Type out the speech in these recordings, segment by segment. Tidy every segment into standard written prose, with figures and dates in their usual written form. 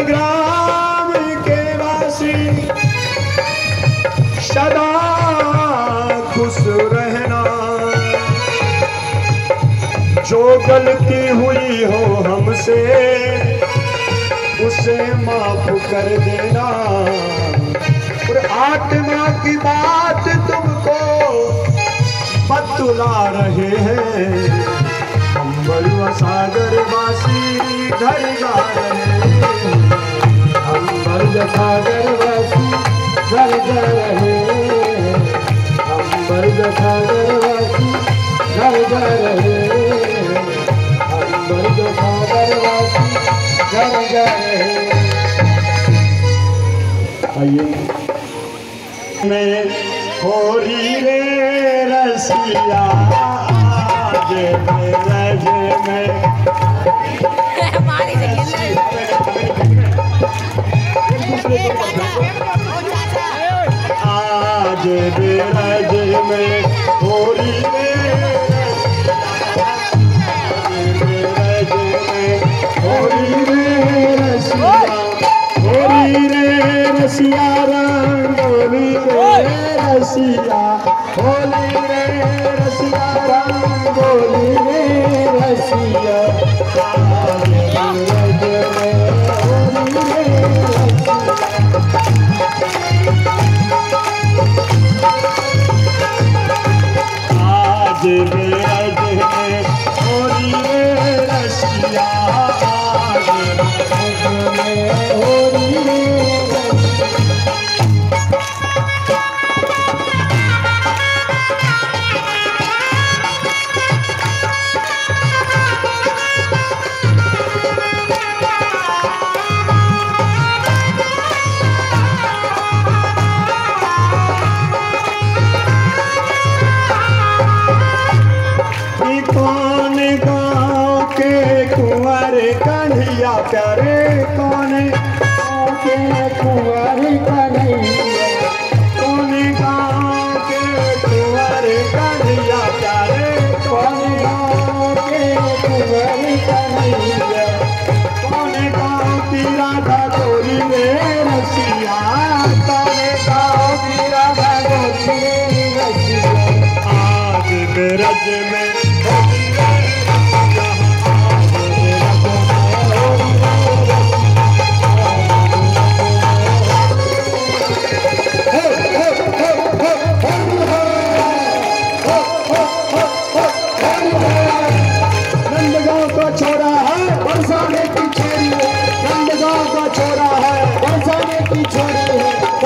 ग्राम के वासी सदा खुश रहना। जो गलती हुई हो हमसे उसे माफ कर देना। और आत्मा की बात तुमको बतला रहे हैं। अम्बर सागर वासी घर जा रहे हैं। अम्बर सागर वासी घर जा रहे हैं। अम्बर सागर वासी घर जा रहे हैं। अम्बर सागर वासी घर जा रहे हैं। आइए मैं होरी रे रसिया जे रज में आज बेरज में होरी रे बेरज में होरी रे रसिया। होरी रे रसिया रंगोली रे रसिया। होली रे रसिया रंगोली रे रसिया। आज बेरज में होली रे रसिया। आज बेरज में होली रे कौन गाँव के कुंवर कन्हैया प्यारे। कौन गाँव के कुंवर कन्हैया। कौन गाँव के कुंवर कन्हैया प्यारे। कौन गाँव के कुंवर कन्हैया। कौन गाँव की राधा गोरी रे रसिया। कौन गाँव की राधा गोरी रे रसिया। आज बेरज में नंदगांव का छोरा है बरसाने की छोरी है। नंदगांव का छोरा है बरसाने की छोरी है।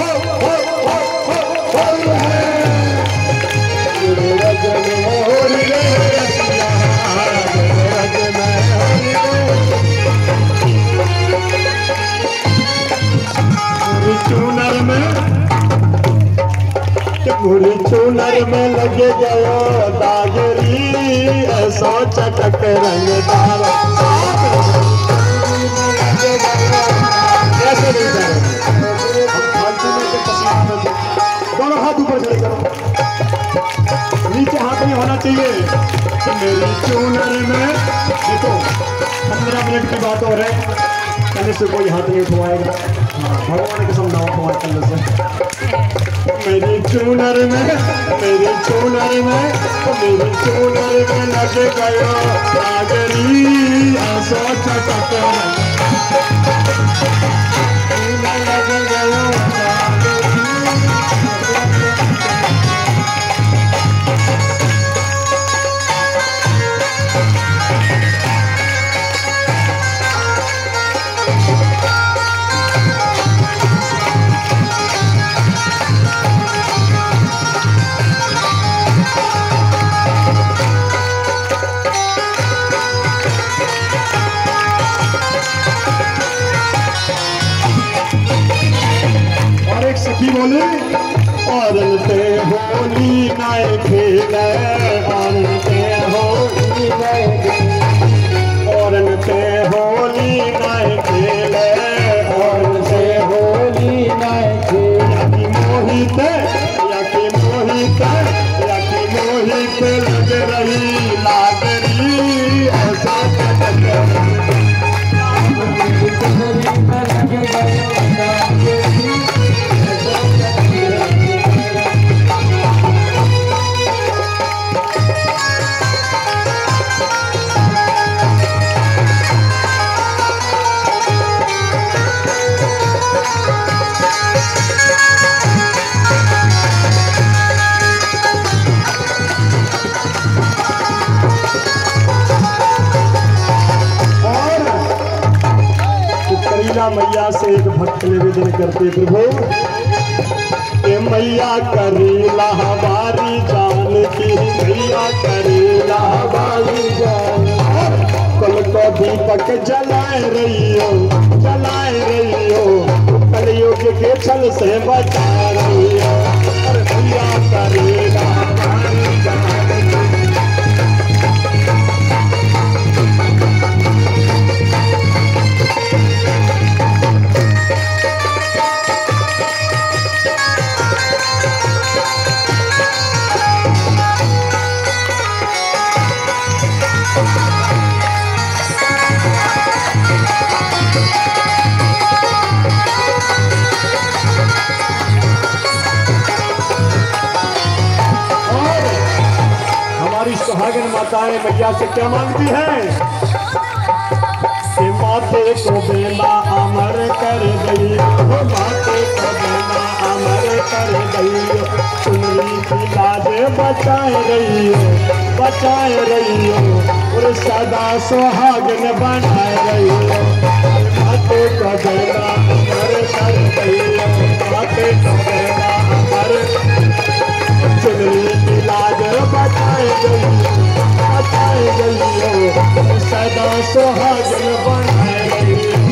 चूनर में लगे गयो दागरी ऐसा चटक रंग डाला। कैसे नहीं दोनों हाथ ऊपर खड़े करो। नीचे हाथ नहीं होना चाहिए। मेरी चूनर में देखो 15 मिनट की बात हो रही है। कल से कोई हाथ नहीं उठवाएगा। भगवान के समझाओ तुम्हारे कल से। मेरी चूनर में मेरी चूनर में मेरी चूनर में लग गयो नागरी ऐसा चटक लग गयो सखी बोले और होली नए खेले और होली नए और होली नए खेले और होली नए खेले मोहित मोहित लग रही लागरी ऐसा मीरा मैया से एक भक्त निवेदन करते प्रभु ए मैया करेला हमारी जान की, मैया करेला हमारी जान, कल को दीपक जलाए रही हो, कलयुग के छल से बचा रही हो, अरे मैया करेला हमारी जान की। सुहागन माताएं मैया से क्या मांगती हैं कि माते को बेला अमर कर गई, माते को बेला अमर कर गई, चुनरी की लाज बचाए रही हो और सदा सुहागन बनाए रही हो, माते को बेला अमर कर गई, माते को बेला अमर, चुनरी की लाज बचाए गई हो, सदा सुहागन बनाए रही हो।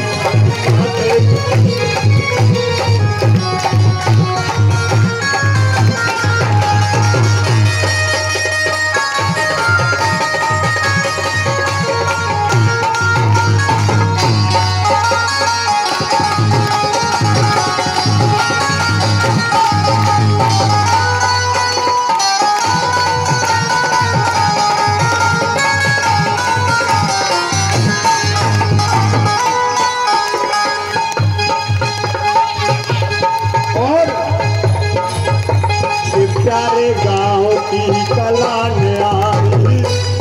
प्यारे गाँव की कला न्यारी,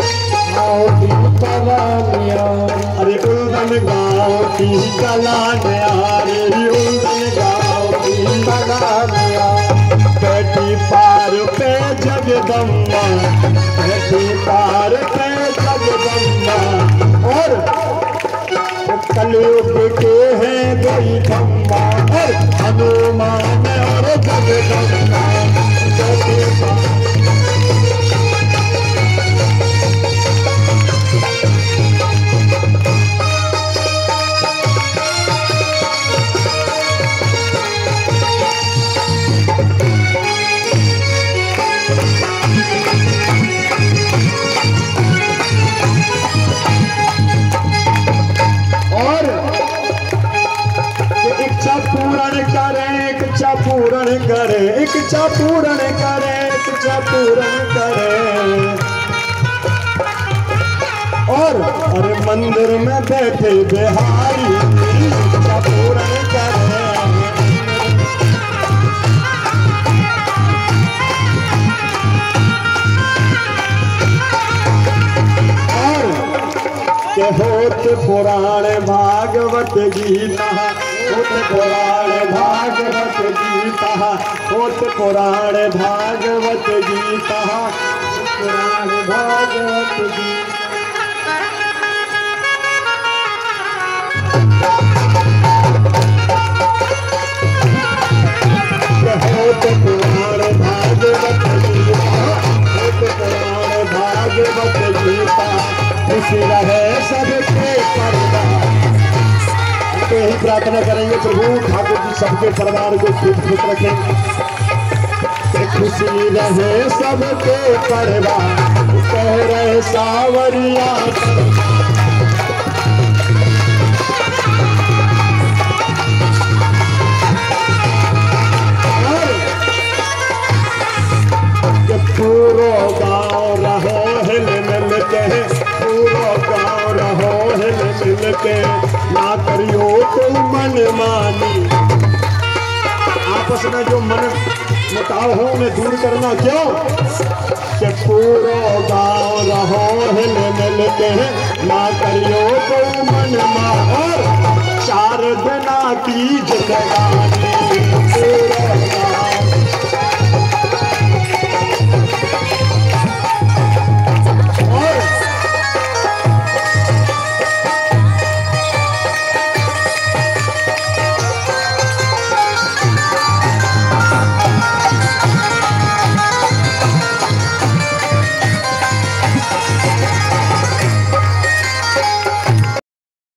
अरे उल्दन गाँव की कला न्यारी, उल्दन गाँव की कला न्यारी, बैठी पार पे जगदम्बा, बैठी पार पे जगदम्बा, और कलयुग के हैं कोई खम्बा, और हनुमान और जगदम्बा। इच्छा पूर्ण करे, और अरे मंदिर में बैठे बिहारी, इच्छा पूर्ण करे, और के होत पुराण भागवत गीता, होत पुराण भागवत गीता, होत पुराण भागवत गीता, पुराण भागवत गीता। होत पुराण भागवत गीता, होत पुराण भागवत गीता, खुशी रहे सबके परिवार। ही प्रार्थना करेंगे प्रभु ठाकुर जी सबके परिवार को खुश रखें, खुशी रहे सबके परिवार, कह रहे सावरिया पूरो गाँव रहो हिल मिल के, पूरो गाँव रहो हिल मिल के, ना करियो कोई मन मानी, आपस में जो मन मुटाव हो उन्हें दूर करना क्यों, कि पूरो गाँव रहो हिल मिल के, ना करियो कोई मन मानी, और 4 दिना की जिंदगानी।